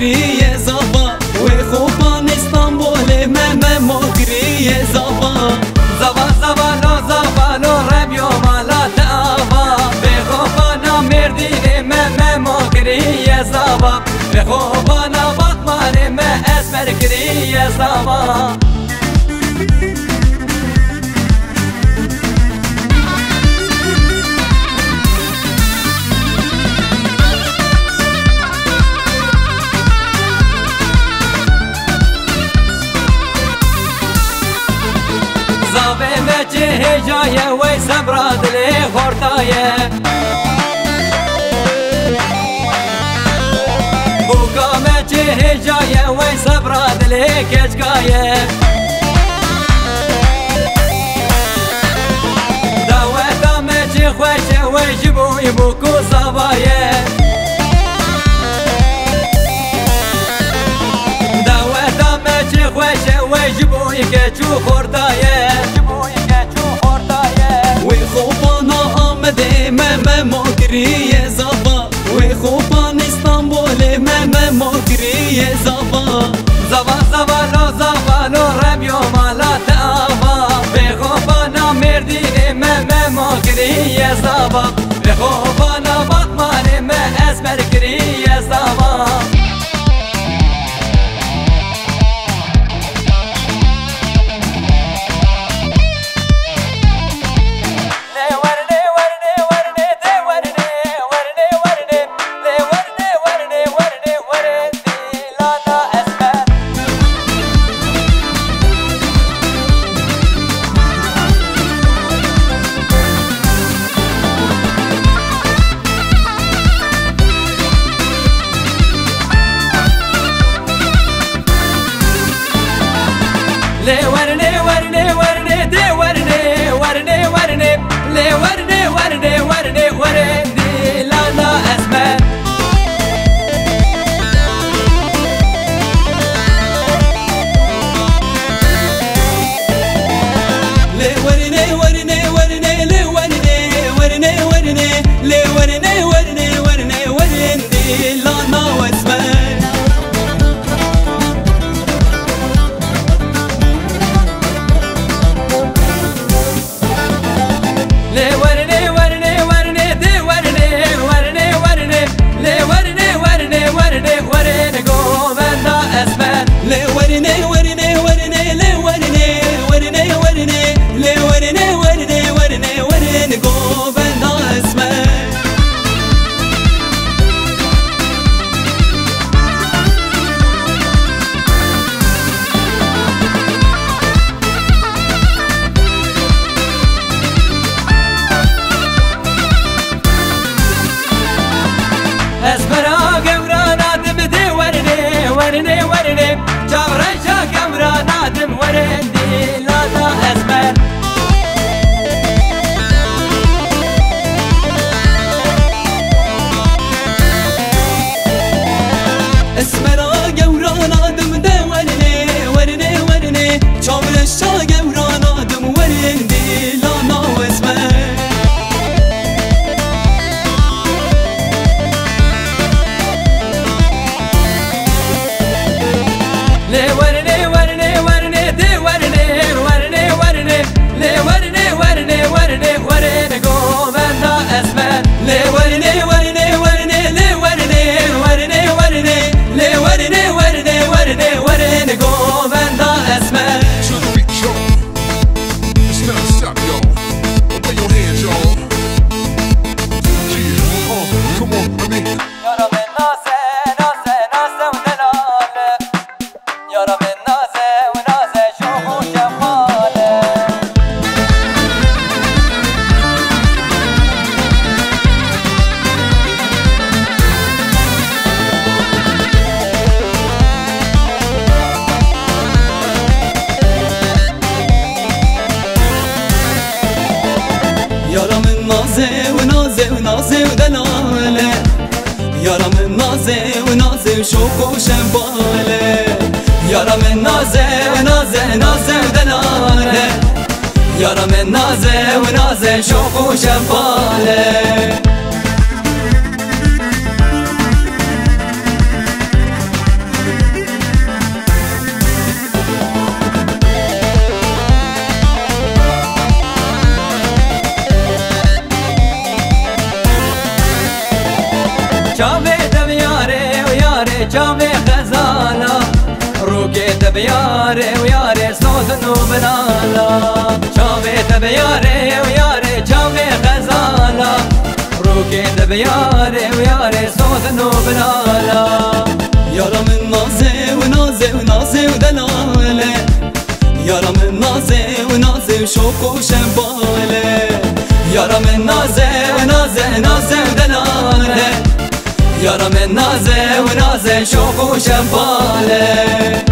مگریه زبا و خوبان استانبول مگریه زبا زبا زبالو زبالو ربیو مالات آبا به خوبان مردین مگریه زبا به خوبان بطمان اسمر گریه زبا هجاية ويسبراد لي خورتاية بوكامة هجاية ويسبراد لي كشكاية داوة خوشة ويجبو يبوكو صباية داوة خوشة ويجبو يكشو خورتاية مگریه زبا و خوبان استانبول مگریه زبا زبا زبالو زبالو ربیو مالات آبا به خوبان مردین مگریه زبا به خوبان بطمان اسمر گریه زبا لي ورني ورني ورني دي ورني ورني ورني لي ورني ورني ورني ورني لا لا اسمع لي ورني ورني ورني لي ورني ورني ورني لي ورني ورني ورني ورني لا لا اسمع ورني ورني جبريشا كمرا نادم ورندي لا لا اسمر اسمرا جورا نادم ده ورني ورني ورني جبريشا جورا نادم ورندي لا لا اسمر لي ورني ورني ورني دي ورني ورني ورني لي ورني ورني ورني ورني قومنا اسمر لي ورني ورني ورني لي ورني ورني ورني لي ورني ورني ورني ورني قومنا اسمر یارم نازه و نازه و نازه و دلاله یارم نازه و نازه و شوق و شنباله یارم نازه و نازه نازه و دلاله یارم نازه و نازه شوق و شنباله جامي خزانة روكيت بياري وياري صوت وبلالا جامي بياري وياري جامي خزانة روكيت بياري وياري صوت وبلالا يارا من نازي ونازي ونازي ودلالة يارا من نازي ونازي وشوق وشبالة يارا من نازي ونازي نازي ودلالة يارا من نازي ونازي شوق وشبالة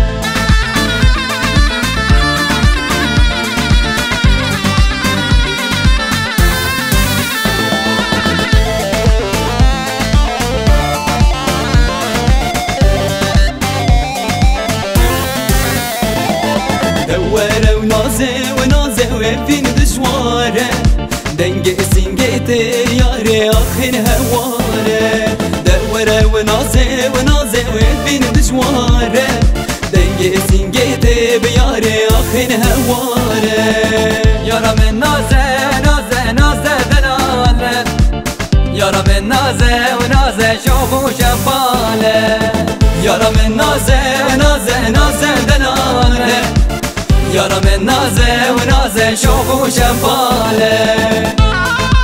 دوّرة ونازي ونازي وفين دشوارة دنجي سنجيتي ياري آخر هوارة دوّرة ونازي ونازي وفين دشوارة دنجي سنجيتي بياري آخر هوارة يارا من نازي نازي نازي دلالة يارا من نازي ونازي شوف وشبالة يارا من نازي نازي نازي دلالة يارا من نازي ونازي شوق وشبالة